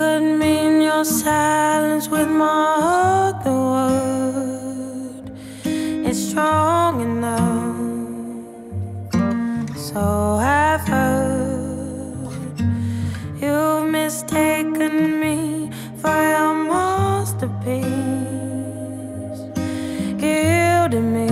could mean your silence with my other word. It's strong enough, so I've heard. You've mistaken me for your masterpiece, gilded me,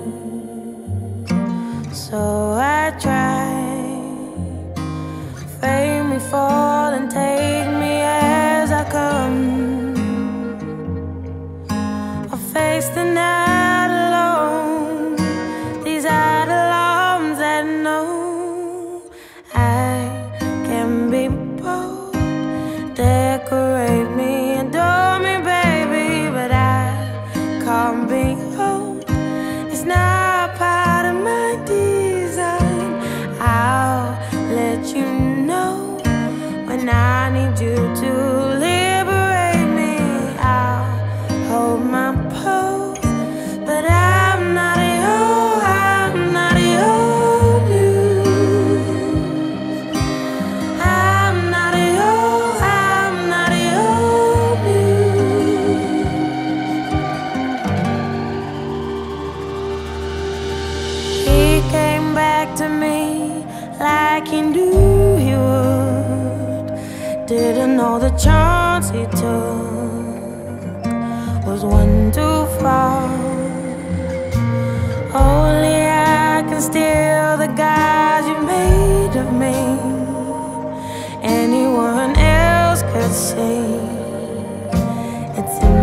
so I tried. Fade me, fall and take me as I come. I face the night alone, these idle arms that know I can be bold. Decorate me, adore me, baby, but I can't be old. It's not part of my design. I'll let you know when I need you to liberate me. I'll hold my pose, but I'm not your muse. I'm not your muse. He came back to me like he knew he would. Didn't know the chance he took was one too far. Only I can steal the guys you made of me. Anyone else could see it's in